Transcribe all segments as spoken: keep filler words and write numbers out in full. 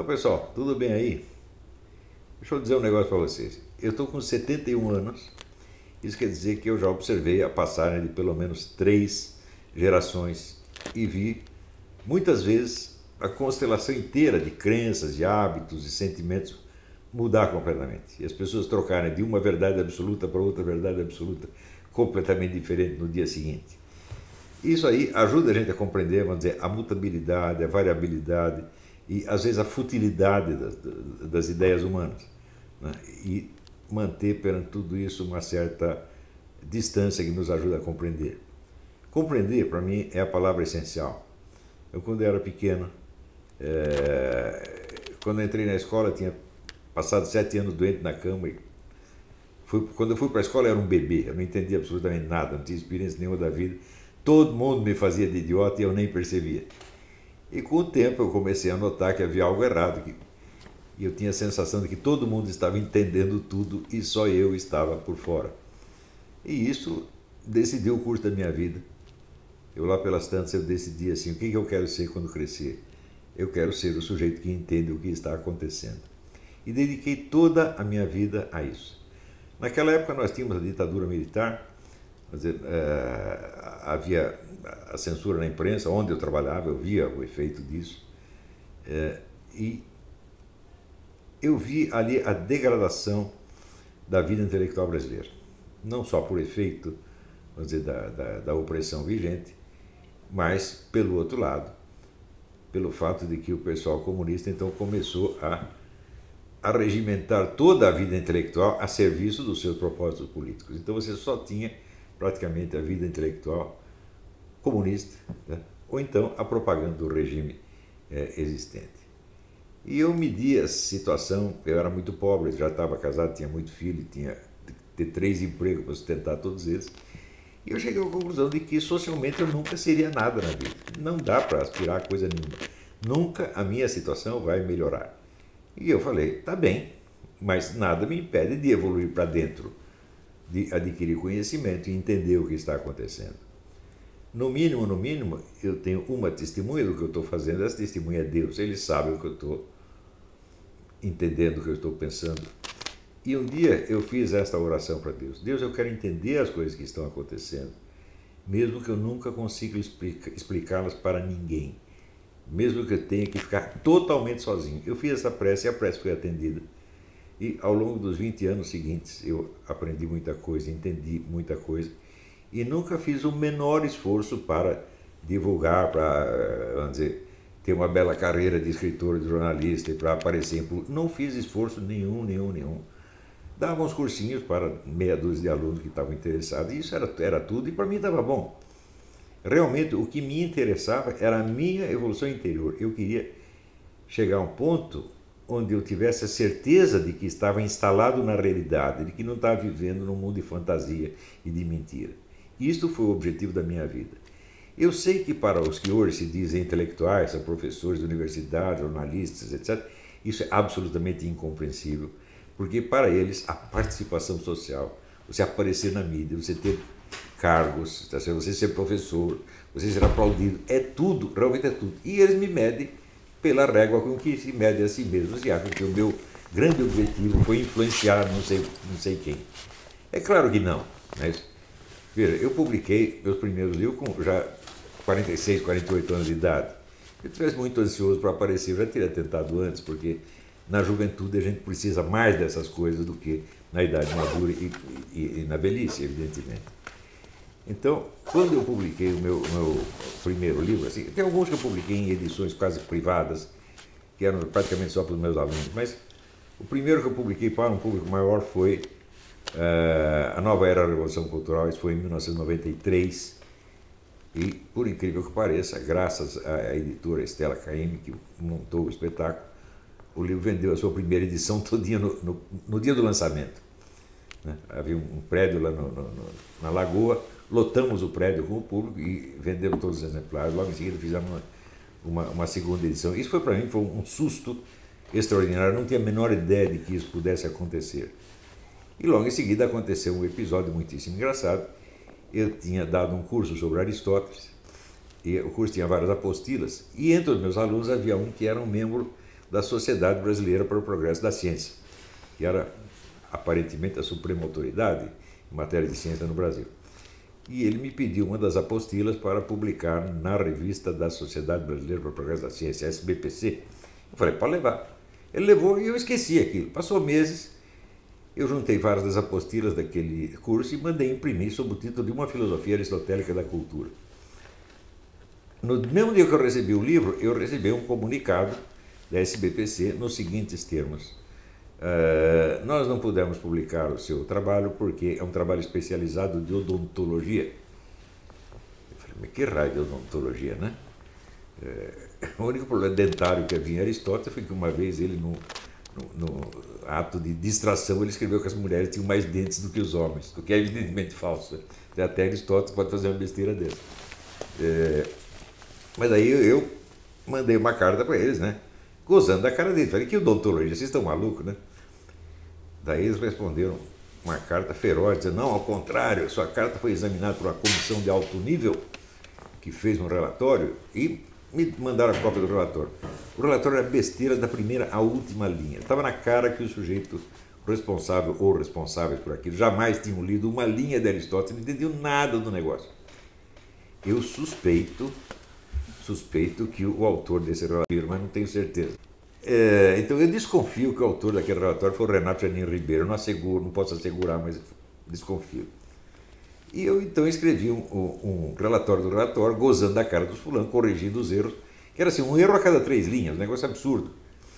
pessoal, tudo bem aí? Deixa eu dizer um negócio para vocês. Eu estou com setenta e um anos, isso quer dizer que eu já observei a passagem de pelo menos três gerações e vi muitas vezes a constelação inteira de crenças, de hábitos e sentimentos mudar completamente. E as pessoas trocarem de uma verdade absoluta para outra verdade absoluta completamente diferente no dia seguinte. Isso aí ajuda a gente a compreender, vamos dizer, a mutabilidade, a variabilidade e às vezes a futilidade das, das ideias humanas, né? E manter perante tudo isso uma certa distância que nos ajuda a compreender. Compreender, para mim, é a palavra essencial. Eu, quando eu era pequeno, é... quando eu entrei na escola, eu tinha passado sete anos doente na cama. E fui... Quando eu fui para a escola, eu era um bebê, eu não entendia absolutamente nada, não tinha experiência nenhuma da vida. Todo mundo me fazia de idiota e eu nem percebia. E com o tempo eu comecei a notar que havia algo errado, que e eu tinha a sensação de que todo mundo estava entendendo tudo e só eu estava por fora. E isso decidiu o curso da minha vida. Eu lá pelas tantas eu decidi assim, o que eu quero ser quando crescer? Eu quero ser o sujeito que entende o que está acontecendo. E dediquei toda a minha vida a isso. Naquela época nós tínhamos a ditadura militar, quer dizer, é, havia a censura na imprensa, onde eu trabalhava, eu via o efeito disso. É, e eu vi ali a degradação da vida intelectual brasileira. Não só por efeito, vamos dizer, da, da, da opressão vigente, mas, pelo outro lado, pelo fato de que o pessoal comunista então começou a, a regimentar toda a vida intelectual a serviço dos seus propósitos políticos. Então você só tinha praticamente a vida intelectual comunista, né? Ou então a propaganda do regime é, existente. E eu medi a situação, eu era muito pobre, já estava casado, tinha muito filho, tinha que ter três empregos para sustentar todos eles. E eu cheguei à conclusão de que socialmente eu nunca seria nada na vida. Não dá para aspirar a coisa nenhuma. Nunca a minha situação vai melhorar. E eu falei, tá bem, mas nada me impede de evoluir para dentro, de adquirir conhecimento e entender o que está acontecendo. No mínimo, no mínimo, eu tenho uma testemunha do que eu estou fazendo, essa testemunha é Deus, ele sabe o que eu estou entendendo, o que eu estou pensando. E um dia eu fiz esta oração para Deus. Deus, eu quero entender as coisas que estão acontecendo, mesmo que eu nunca consiga explica, explicá-las para ninguém, mesmo que eu tenha que ficar totalmente sozinho. Eu fiz essa prece e a prece foi atendida. E ao longo dos vinte anos seguintes eu aprendi muita coisa, entendi muita coisa, e nunca fiz o menor esforço para divulgar, para, vamos dizer, ter uma bela carreira de escritor, de jornalista e para aparecer em público. Não fiz esforço nenhum, nenhum, nenhum. Dava uns cursinhos para meia dúzia de alunos que estavam interessados, e isso era, era tudo, e para mim estava bom. Realmente o que me interessava era a minha evolução interior. Eu queria chegar a um ponto onde eu tivesse a certeza de que estava instalado na realidade, de que não estava vivendo num mundo de fantasia e de mentira. Isto foi o objetivo da minha vida. Eu sei que para os que hoje se dizem intelectuais, são professores de universidade, jornalistas, etcétera, isso é absolutamente incompreensível, porque para eles a participação social, você aparecer na mídia, você ter cargos, você ser professor, você ser aplaudido, é tudo, realmente é tudo. E eles me medem pela régua com que se medem a si mesmos e acham que o meu grande objetivo foi influenciar não sei, não sei quem. É claro que não, mas veja, eu publiquei meus primeiros livros com já quarenta e seis, quarenta e oito anos de idade. Se eu estivesse muito ansioso para aparecer, eu já teria tentado antes, porque na juventude a gente precisa mais dessas coisas do que na idade madura e, e, e na velhice, evidentemente. Então, quando eu publiquei o meu, meu primeiro livro, assim, tem alguns que eu publiquei em edições quase privadas, que eram praticamente só para os meus alunos, mas o primeiro que eu publiquei para um público maior foi Uh, A Nova Era da Revolução Cultural. Isso foi em mil novecentos e noventa e três, e por incrível que pareça, graças à editora Stella Caymmi, que montou o espetáculo, o livro vendeu a sua primeira edição todinha no, no, no dia do lançamento, né? Havia um prédio lá no, no, na Lagoa, lotamos o prédio com o público e vendemos todos os exemplares. Logo em seguida fizemos uma, uma, uma segunda edição. Isso foi para mim foi um susto extraordinário, eu não tinha a menor ideia de que isso pudesse acontecer. E logo em seguida aconteceu um episódio muitíssimo engraçado. Eu tinha dado um curso sobre Aristóteles, e o curso tinha várias apostilas, e entre os meus alunos havia um que era um membro da Sociedade Brasileira para o Progresso da Ciência, que era aparentemente a suprema autoridade em matéria de ciência no Brasil. E ele me pediu uma das apostilas para publicar na revista da Sociedade Brasileira para o Progresso da Ciência, S B P C. Eu falei, pode levar. Ele levou e eu esqueci aquilo. Passou meses, eu juntei várias das apostilas daquele curso e mandei imprimir sob o título de Uma Filosofia Aristotélica da Cultura. No mesmo dia que eu recebi o livro, eu recebi um comunicado da S B P C nos seguintes termos. Uh, nós não pudemos publicar o seu trabalho porque é um trabalho especializado de odontologia. Eu falei, mas que raio de odontologia, né? Uh, o único problema dentário que havia em Aristóteles foi que uma vez ele, no, no, no ato de distração, ele escreveu que as mulheres tinham mais dentes do que os homens, o que é evidentemente falso. Né? Até Aristóteles pode fazer uma besteira dessa. Uh, mas aí eu, eu mandei uma carta para eles, né? Gozando da cara deles. Falei, que odontologia, vocês estão malucos, né? Daí eles responderam uma carta feroz, dizendo, não, ao contrário, sua carta foi examinada por uma comissão de alto nível que fez um relatório e me mandaram a cópia do relatório. O relatório era besteira da primeira à última linha. Estava na cara que o sujeito responsável ou responsáveis por aquilo jamais tinham lido uma linha de Aristóteles, não entendiam nada do negócio. Eu suspeito, suspeito que o autor desse relatório, mas não tenho certeza. É, então eu desconfio que o autor daquele relatório foi o Renato Janin Ribeiro, não asseguro, não posso assegurar, mas desconfio. E eu então escrevi um, um, um relatório do relatório, gozando da cara dos fulanos, corrigindo os erros, que era assim, um erro a cada três linhas, um negócio absurdo.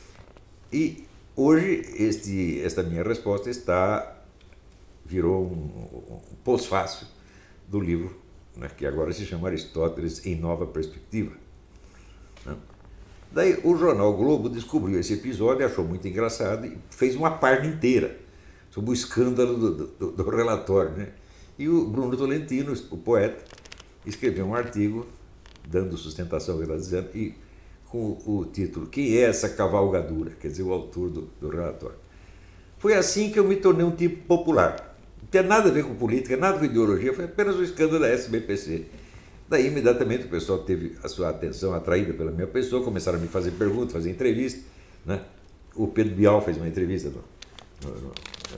E hoje este, esta minha resposta está, virou um, um pós-fácil do livro, né, que agora se chama Aristóteles em Nova Perspectiva. Né? Daí o jornal Globo descobriu esse episódio, achou muito engraçado e fez uma página inteira sobre o escândalo do, do, do relatório. Né? E o Bruno Tolentino, o poeta, escreveu um artigo dando sustentação ao que ele está dizendo e com o título Quem é essa cavalgadura? Quer dizer, o autor do, do relatório. Foi assim que eu me tornei um tipo popular. Não tinha nada a ver com política, nada com ideologia, foi apenas o escândalo da S B P C. Daí, imediatamente, o pessoal teve a sua atenção atraída pela minha pessoa, começaram a me fazer perguntas, fazer entrevistas. Né? O Pedro Bial fez uma entrevista no, no, no,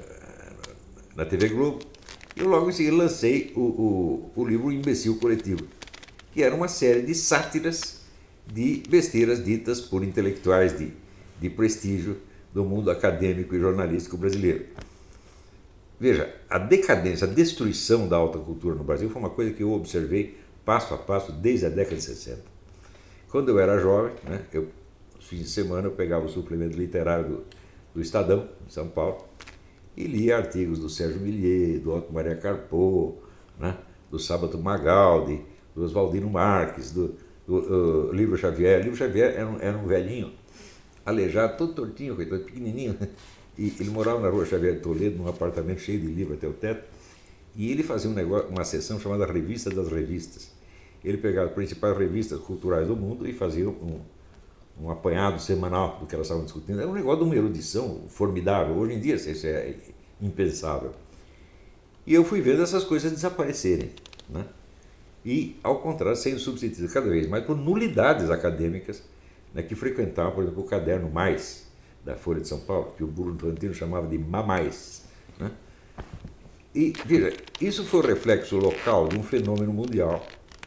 na T V Globo. E eu logo em seguida lancei o, o, o livro Imbecil Coletivo, que era uma série de sátiras de besteiras ditas por intelectuais de, de prestígio do mundo acadêmico e jornalístico brasileiro. Veja, a decadência, a destruição da alta cultura no Brasil foi uma coisa que eu observei passo a passo desde a década de sessenta. Quando eu era jovem, né, eu, nos fins de semana, eu pegava o suplemento literário do, do Estadão, de São Paulo, e lia artigos do Sérgio Millier, do Otto Maria Carpo, né, do Sábato Magaldi, do Oswaldino Marques, do, do uh, Livro Xavier. O Livro Xavier era um, era um velhinho, aleijado, todo tortinho, coitado, pequenininho, e ele morava na Rua Xavier de Toledo, num apartamento cheio de livros até o teto, e ele fazia um negócio, uma sessão chamada Revista das Revistas. Ele pegava as principais revistas culturais do mundo e fazia um, um apanhado semanal do que elas estavam discutindo. Era um negócio de uma erudição formidável. Hoje em dia isso é impensável. E eu fui vendo essas coisas desaparecerem. Né? E, ao contrário, sendo substituídas cada vez mais por nulidades acadêmicas, né, que frequentavam, por exemplo, o caderno Mais, da Folha de São Paulo, que o Bruno Tolentino chamava de Mamais. Né? E, veja, isso foi o reflexo local de um fenômeno mundial,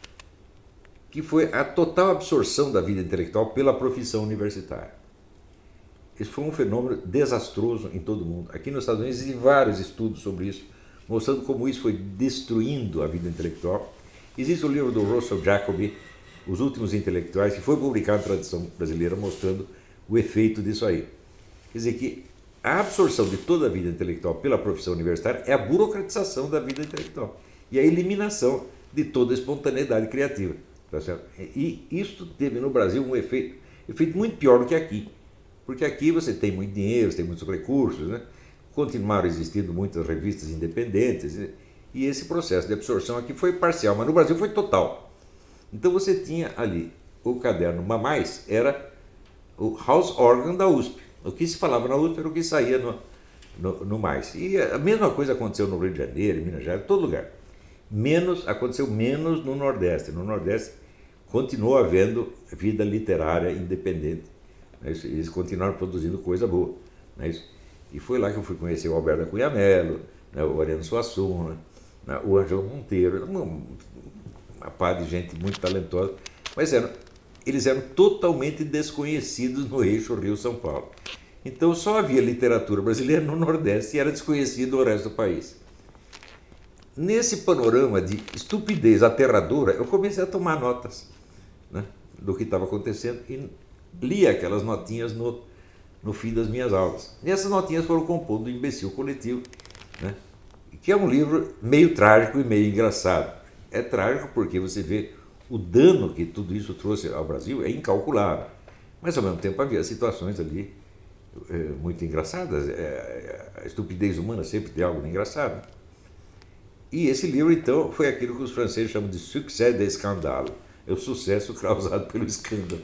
que foi a total absorção da vida intelectual pela profissão universitária. Esse foi um fenômeno desastroso em todo o mundo. Aqui nos Estados Unidos existem vários estudos sobre isso, mostrando como isso foi destruindo a vida intelectual. Existe o livro do Russell Jacoby, Os Últimos Intelectuais, que foi publicado em tradição brasileira, mostrando o efeito disso aí. Quer dizer que a absorção de toda a vida intelectual pela profissão universitária é a burocratização da vida intelectual e a eliminação de toda a espontaneidade criativa. Tá certo? E isso teve no Brasil um efeito, efeito muito pior do que aqui, porque aqui você tem muito dinheiro, você tem muitos recursos, né? Continuaram existindo muitas revistas independentes, e esse processo de absorção aqui foi parcial, mas no Brasil foi total. Então você tinha ali o caderno Mamais, era o house organ da U S P. O que se falava na U S P era o que saía no, no, no Mais. E a mesma coisa aconteceu no Rio de Janeiro, em Minas Gerais, em todo lugar. Menos, aconteceu menos no Nordeste. No Nordeste continuou havendo vida literária independente, Né? Eles continuaram produzindo coisa boa. Né? E foi lá que eu fui conhecer o Alberto da Cunha Mello, né? O Ariano Suassuna, né? O Ângelo Monteiro, uma, uma par de gente muito talentosa, mas eram, eles eram totalmente desconhecidos no eixo Rio-São Paulo. Então só havia literatura brasileira no Nordeste e era desconhecido o resto do país. Nesse panorama de estupidez aterradora, eu comecei a tomar notas, né, do que estava acontecendo e lia aquelas notinhas no, no fim das minhas aulas. E essas notinhas foram compondo o Imbecil Coletivo, né, que é um livro meio trágico e meio engraçado. É trágico porque você vê o dano que tudo isso trouxe ao Brasil, é incalculável. Mas ao mesmo tempo havia situações ali é, muito engraçadas. É, a estupidez humana sempre tem algo de engraçado. E esse livro, então, foi aquilo que os franceses chamam de succès de scandale, é o sucesso causado pelo escândalo.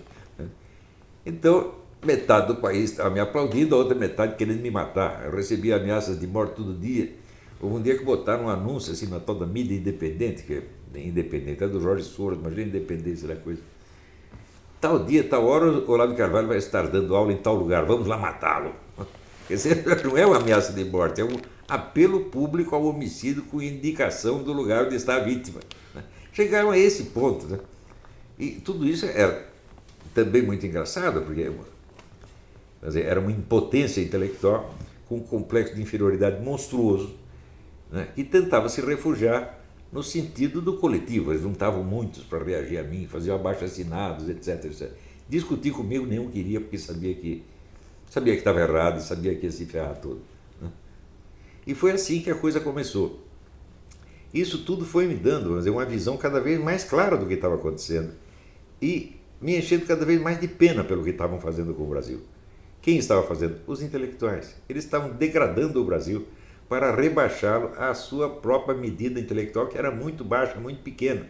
Então, metade do país estava me aplaudindo, a outra metade querendo me matar. Eu recebia ameaças de morte todo dia. Houve um dia que botaram um anúncio assim na tal da mídia independente, que é independente, é do Jorge Soros, mas é independência da coisa. Tal dia, tal hora, o Olavo de Carvalho vai estar dando aula em tal lugar, vamos lá matá-lo. Quer dizer, não é uma ameaça de morte, é um apelo público ao homicídio com indicação do lugar onde está a vítima. Né? Chegaram a esse ponto. Né? E tudo isso era também muito engraçado, porque quer dizer, era uma impotência intelectual com um complexo de inferioridade monstruoso, né? E tentava se refugiar no sentido do coletivo. Eles juntavam muitos para reagir a mim, faziam abaixo-assinados, etc, etcétera. Discutir comigo nenhum queria, porque sabia que sabia que estava errado, sabia que ia se ferrar todo. Né? E foi assim que a coisa começou. Isso tudo foi me dando, vamos dizer, uma visão cada vez mais clara do que estava acontecendo e me enchendo cada vez mais de pena pelo que estavam fazendo com o Brasil. Quem estava fazendo? Os intelectuais. Eles estavam degradando o Brasil para rebaixá-lo à sua própria medida intelectual, que era muito baixa, muito pequena.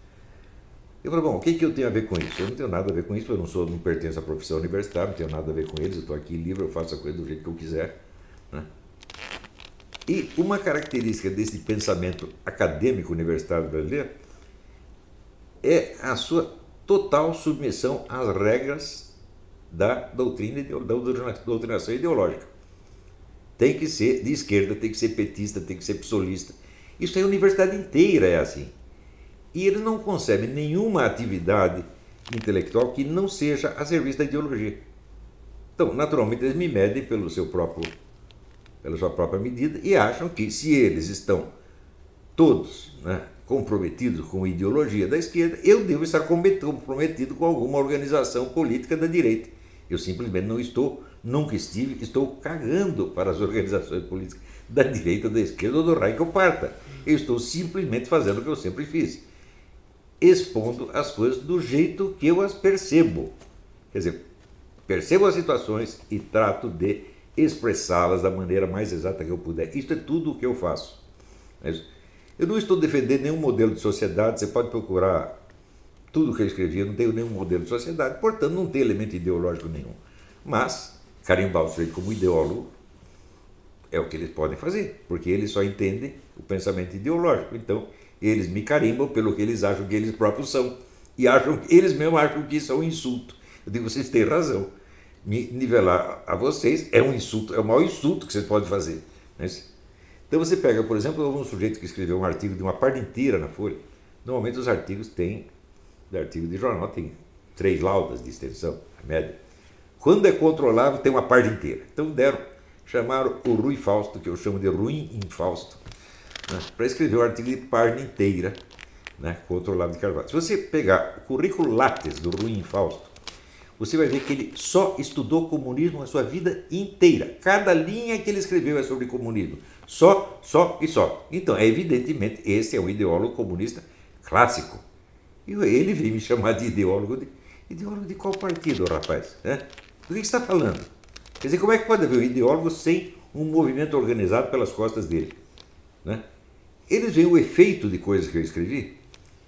Eu falei, bom, o que, que eu tenho a ver com isso? Eu não tenho nada a ver com isso, eu não, sou, não pertenço à profissão universitária, não tenho nada a ver com eles, eu estou aqui livre, eu faço a coisa do jeito que eu quiser. Né? E uma característica desse pensamento acadêmico universitário brasileiro é a sua total submissão às regras da doutrina, da doutrinação ideológica. Tem que ser de esquerda, tem que ser petista, tem que ser psolista. Isso aí a universidade inteira é assim. E eles não concebem nenhuma atividade intelectual que não seja a serviço da ideologia. Então, naturalmente, eles me medem pelo seu próprio, pela sua própria medida e acham que se eles estão todos, né, comprometidos com a ideologia da esquerda, eu devo estar comprometido com alguma organização política da direita. Eu simplesmente não estou, nunca estive, estou cagando para as organizações políticas da direita, da esquerda ou do raio que eu parta. Eu estou simplesmente fazendo o que eu sempre fiz, expondo as coisas do jeito que eu as percebo. Quer dizer, percebo as situações e trato de expressá-las da maneira mais exata que eu puder. Isso é tudo o que eu faço. Eu não estou defendendo nenhum modelo de sociedade, você pode procurar tudo que eu escrevi, eu não tenho nenhum modelo de sociedade, portanto não tem elemento ideológico nenhum. Mas, carimbar o sujeito como ideólogo é o que eles podem fazer, porque eles só entendem o pensamento ideológico. Então, eles me carimbam pelo que eles acham que eles próprios são. E acham, eles mesmos acham que isso é um insulto. Eu digo, vocês têm razão. Me nivelar a vocês é um insulto, é o maior insulto que vocês podem fazer. Então você pega, por exemplo, um sujeito que escreveu um artigo de uma parte inteira na Folha. Normalmente os artigos têm, de artigo de jornal, tem três laudas de extensão, a média. Quando é controlável, tem uma parte inteira. Então deram, chamaram o Rui Fausto, que eu chamo de Ruim em Fausto, né, para escrever um artigo de página inteira, né, contra o Olavo de Carvalho. Se você pegar o currículo Lattes do Ruim em Fausto, você vai ver que ele só estudou comunismo a sua vida inteira. Cada linha que ele escreveu é sobre comunismo. Só, só e só. Então, é evidentemente, esse é um ideólogo comunista clássico. E ele veio me chamar de ideólogo. De, ideólogo de qual partido, rapaz? Né? Do que você está falando? Quer dizer, como é que pode haver um ideólogo sem um movimento organizado pelas costas dele? Né? Eles veem o efeito de coisas que eu escrevi.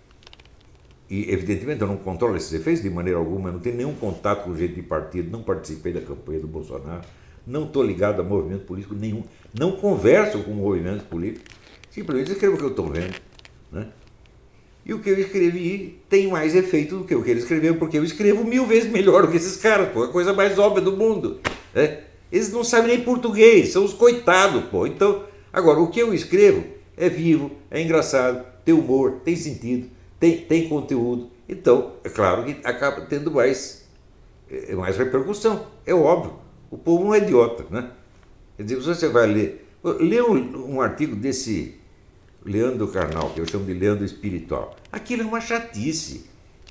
E, evidentemente, eu não controlo esses efeitos de maneira alguma, eu não tenho nenhum contato com gente de partido, não participei da campanha do Bolsonaro, não estou ligado a movimento político nenhum, não converso com movimentos políticos, simplesmente escrevo o que eu estou vendo. Né? E o que eu escrevi tem mais efeito do que o que ele escreveu, porque eu escrevo mil vezes melhor do que esses caras, pô. É a coisa mais óbvia do mundo. Né? Eles não sabem nem português, são os coitados, pô. Então, agora, o que eu escrevo é vivo, é engraçado, tem humor, tem sentido, tem, tem conteúdo. Então, é claro que acaba tendo mais, mais repercussão. É óbvio. O povo não é idiota, né? Quer dizer, você vai ler... Lê um, um artigo desse Leandro Carnal, que eu chamo de Leandro Espiritual. Aquilo é uma chatice.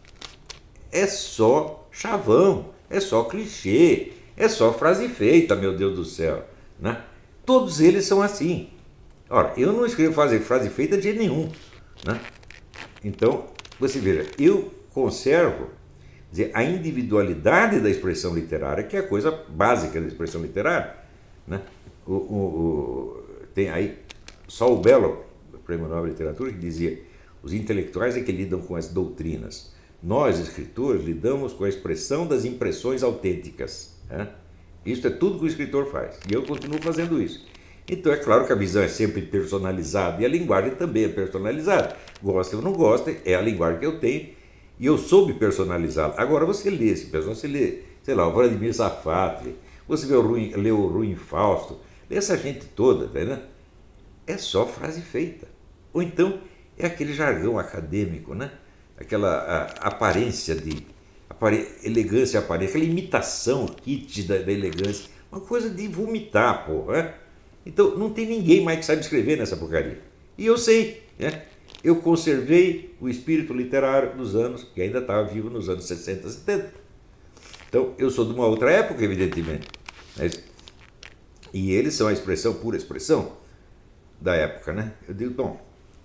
É só chavão, é só clichê, é só frase feita, meu Deus do céu. Né? Todos eles são assim. Ora, eu não escrevo frase, frase feita de jeito nenhum. Né? Então, você veja, eu conservo dizer, a individualidade da expressão literária, que é a coisa básica da expressão literária. Né? O, o, o, tem aí só o Belo, o Prêmio Nobel de Literatura, que dizia: os intelectuais é que lidam com as doutrinas. Nós, escritores, lidamos com a expressão das impressões autênticas. Né? Isso é tudo que o escritor faz. E eu continuo fazendo isso. Então, é claro que a visão é sempre personalizada e a linguagem também é personalizada. Gosta ou não gosta, é a linguagem que eu tenho e eu soube personalizá-la. Agora, você lê esse pessoal, você lê, sei lá, o Vladimir Safatli, você vê o Ruim, lê o Ruim Fausto, lê essa gente toda, tá vendo? É só frase feita. Ou então, é aquele jargão acadêmico, né? Aquela a, aparência de... Apare, elegância aparente, aquela imitação kit da, da elegância. Uma coisa de vomitar, pô, né? Então, não tem ninguém mais que sabe escrever nessa porcaria. E eu sei, né? Eu conservei o espírito literário dos anos, que ainda estava vivo nos anos sessenta, setenta. Então, eu sou de uma outra época, evidentemente. Mas, e eles são a expressão, pura expressão da época, né? Eu digo, bom,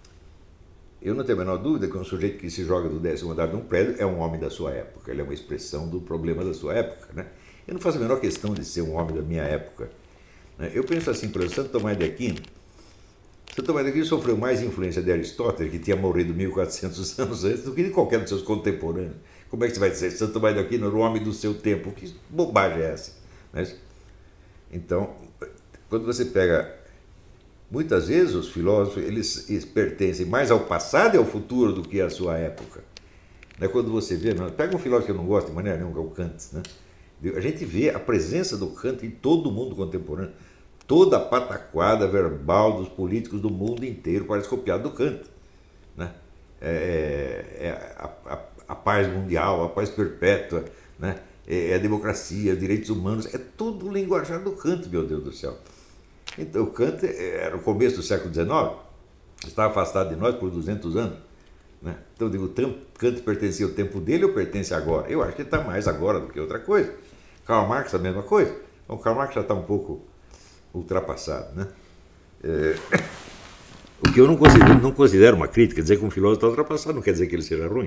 eu não tenho a menor dúvida que um sujeito que se joga do décimo andar de um prédio é um homem da sua época. Ele é uma expressão do problema da sua época, né? Eu não faço a menor questão de ser um homem da minha época. Eu penso assim, por exemplo, Santo Tomás de Aquino. Santo Tomás de Aquino sofreu mais influência de Aristóteles, que tinha morrido mil e quatrocentos anos antes, do que de qualquer dos seus contemporâneos. Como é que você vai dizer? Santo Tomás de Aquino era o homem do seu tempo. Que bobagem é essa? Mas, então, quando você pega... Muitas vezes os filósofos, eles, eles pertencem mais ao passado e ao futuro do que à sua época. Né? Quando você vê... Não, pega um filósofo que eu não gosto de maneira nenhuma, que é o Kant, né? A gente vê a presença do Kant em todo o mundo contemporâneo. Toda a pataquada verbal dos políticos do mundo inteiro parece copiada do Kant. Né? É, é a, a, a paz mundial, a paz perpétua, né? É a democracia, direitos humanos, é tudo linguajar do Kant, meu Deus do céu. Então, o Kant era o começo do século dezenove, estava afastado de nós por duzentos anos. Né? Então, eu digo, Kant pertencia ao tempo dele ou pertence agora? Eu acho que ele está mais agora do que outra coisa. Karl Marx, a mesma coisa. Então, Karl Marx já está um pouco ultrapassado. Né? É, o que eu não considero, não considero uma crítica, dizer que um filósofo está ultrapassado não quer dizer que ele seja ruim.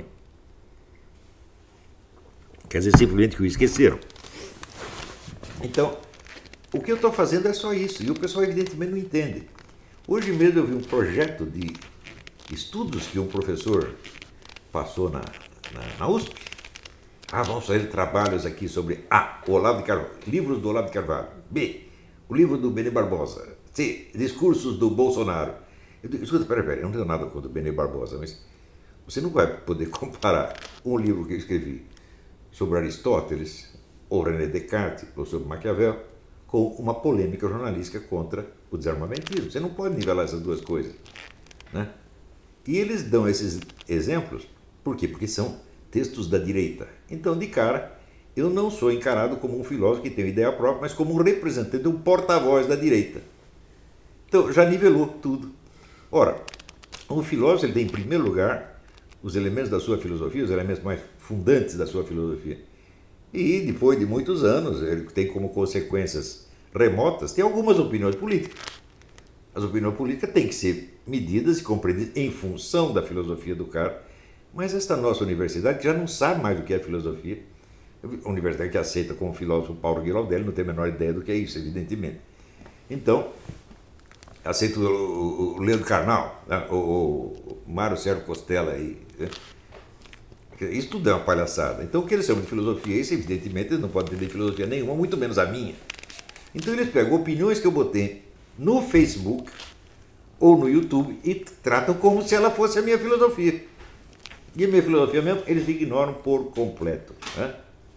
Quer dizer simplesmente que o esqueceram. Então, o que eu estou fazendo é só isso, e o pessoal evidentemente não entende. Hoje mesmo eu vi um projeto de estudos que um professor passou na, na, na U S P. Ah, vamos fazer trabalhos aqui sobre A, o Olavo de Carvalho, livros do Olavo de Carvalho. B, o livro do Benê Barbosa. C, discursos do Bolsonaro. Eu digo, escuta, peraí, peraí, eu não tenho nada contra o Benê Barbosa, mas você não vai poder comparar um livro que eu escrevi sobre Aristóteles, ou René Descartes, ou sobre Maquiavel, com uma polêmica jornalística contra o desarmamentismo. Você não pode nivelar essas duas coisas. Né? E eles dão esses exemplos, por quê? Porque são textos da direita. Então, de cara, eu não sou encarado como um filósofo que tem uma ideia própria, mas como um representante, um porta-voz da direita. Então, já nivelou tudo. Ora, um filósofo ele tem, em primeiro lugar, os elementos da sua filosofia, os elementos mais fundantes da sua filosofia. E, depois de muitos anos, ele tem como consequências remotas, tem algumas opiniões políticas. As opiniões políticas têm que ser medidas e compreendidas em função da filosofia do cara. Mas esta nossa universidade já não sabe mais o que é filosofia. A universidade que aceita como filósofo Paulo Giraldelli não tem a menor ideia do que é isso, evidentemente. Então, aceita o, o Leandro Carnal, né? o, o Mário Sérgio Costela aí. Né? Isso tudo é uma palhaçada. Então, o que eles chamam de filosofia, isso evidentemente eles não podem entender filosofia nenhuma, muito menos a minha. Então, eles pegam opiniões que eu botei no Facebook ou no YouTube e tratam como se ela fosse a minha filosofia. E a minha filosofia mesmo, eles ignoram por completo. Né?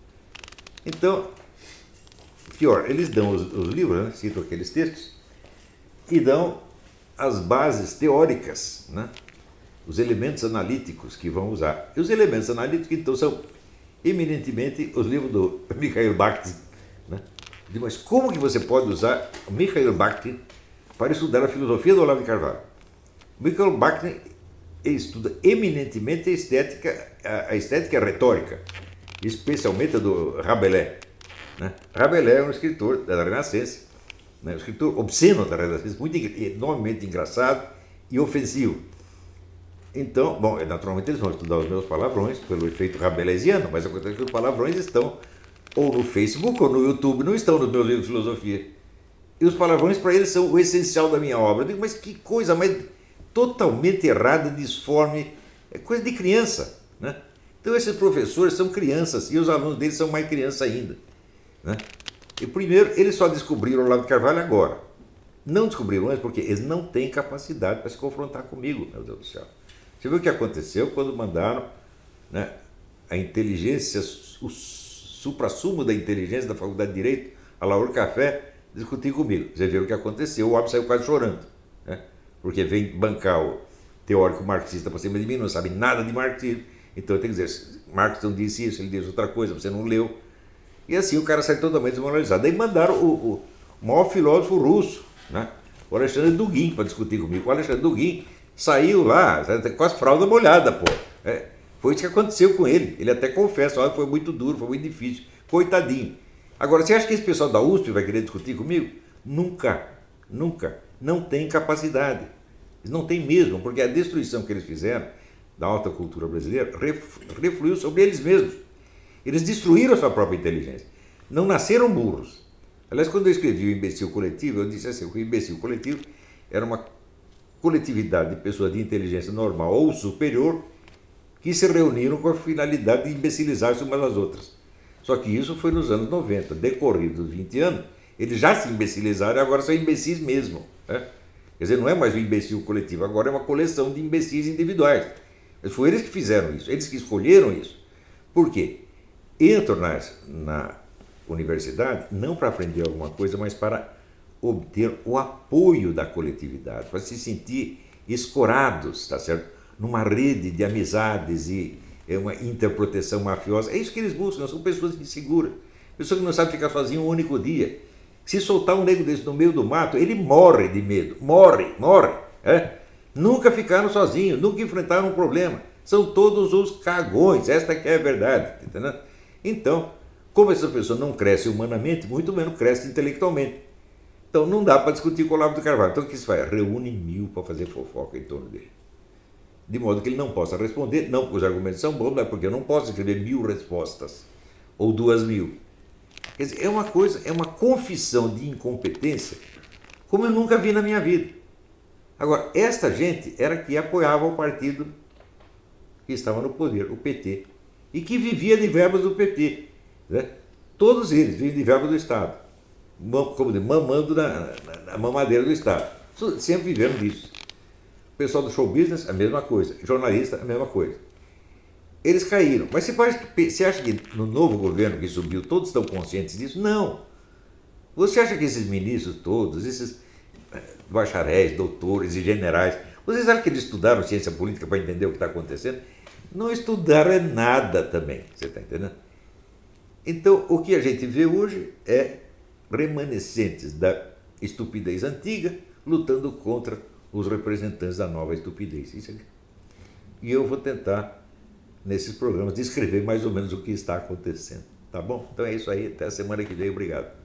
Então, pior, eles dão os, os livros, né? Citam aqueles textos, e dão as bases teóricas, né? Os elementos analíticos que vão usar. E os elementos analíticos, então, são eminentemente os livros do Mikhail Bakhtin. Né? Mas como que você pode usar o Mikhail Bakhtin para estudar a filosofia do Olavo de Carvalho? O Mikhail Bakhtin estuda eminentemente a estética, a estética e a retórica, especialmente a do Rabelais. Né? Rabelais é um escritor da Renascença, né? Um escritor obsceno da Renascença, muito enormemente engraçado e ofensivo. Então, bom, naturalmente eles vão estudar os meus palavrões pelo efeito rabelaisiano, mas acontece que os palavrões estão ou no Facebook ou no YouTube, não estão nos meus livros de filosofia. E os palavrões para eles são o essencial da minha obra. Eu digo, mas que coisa mais totalmente errada, disforme, é coisa de criança. Né? Então esses professores são crianças e os alunos deles são mais crianças ainda. Né? E primeiro, eles só descobriram o Olavo de Carvalho agora. Não descobriram antes porque eles não têm capacidade para se confrontar comigo, meu Deus do céu. Você viu o que aconteceu quando mandaram, né, a inteligência, o suprassumo da inteligência da Faculdade de Direito, a Laura Café, discutir comigo. Você viu o que aconteceu, o homem saiu quase chorando. Né? Porque vem bancar o teórico marxista para cima de mim, não sabe nada de marxismo. Então eu tenho que dizer, Marx não disse isso, ele disse outra coisa, você não leu. E assim o cara sai totalmente desmoralizado. Daí mandaram o, o, o maior filósofo russo, né, o Alexandre Dugin, para discutir comigo. O Alexandre Dugin saiu lá, com as fraldas molhadas, pô. É, foi isso que aconteceu com ele. Ele até confessa, olha, foi muito duro, foi muito difícil. Coitadinho. Agora, você acha que esse pessoal da U S P vai querer discutir comigo? Nunca, nunca. Não tem capacidade. Eles não têm mesmo, porque a destruição que eles fizeram da alta cultura brasileira refluiu sobre eles mesmos. Eles destruíram a sua própria inteligência. Não nasceram burros. Aliás, quando eu escrevi o Imbecil Coletivo, eu disse assim, que o Imbecil Coletivo era uma coletividade de pessoas de inteligência normal ou superior que se reuniram com a finalidade de imbecilizar-se umas às outras. Só que isso foi nos anos noventa. Decorridos vinte anos, eles já se imbecilizaram e agora são imbecis mesmo. Né? Quer dizer, não é mais um imbecil coletivo, agora é uma coleção de imbecis individuais. Mas foi eles que fizeram isso, eles que escolheram isso. Por quê? Entram na, na universidade não para aprender alguma coisa, mas para obter o apoio da coletividade, para se sentir escorados, tá certo? Numa rede de amizades e uma interproteção mafiosa. É isso que eles buscam, são pessoas inseguras, pessoas que não sabem ficar sozinhas um único dia. Se soltar um negro desse no meio do mato, ele morre de medo, morre, morre. É? Nunca ficaram sozinhos, nunca enfrentaram um problema. São todos os cagões, esta que é a verdade. Entendeu? Então, como essa pessoa não cresce humanamente, muito menos cresce intelectualmente. Então não dá para discutir com o Olavo de Carvalho. Então o que se faz? Reúne mil para fazer fofoca em torno dele. De modo que ele não possa responder, não porque os argumentos são bons, mas porque eu não posso escrever mil respostas, ou duas mil. Quer dizer, é uma coisa, é uma confissão de incompetência, como eu nunca vi na minha vida. Agora, esta gente era que apoiava o partido que estava no poder, o P T, e que vivia de verbas do P T. Né? Todos eles vivem de verbas do Estado, como de, mamando na, na, na mamadeira do Estado. Sempre viveram disso. O pessoal do show business, a mesma coisa. Jornalista, a mesma coisa. Eles caíram. Mas você, pode, você acha que no novo governo que subiu, todos estão conscientes disso? Não. Você acha que esses ministros todos, esses bacharéis, doutores e generais, vocês acham que eles estudaram ciência política para entender o que está acontecendo? Não estudaram é nada também, você está entendendo? Então, o que a gente vê hoje é remanescentes da estupidez antiga lutando contra os representantes da nova estupidez. Isso aqui. E eu vou tentar, nesses programas, descrever mais ou menos o que está acontecendo. Tá bom? Então é isso aí. Até a semana que vem. Obrigado.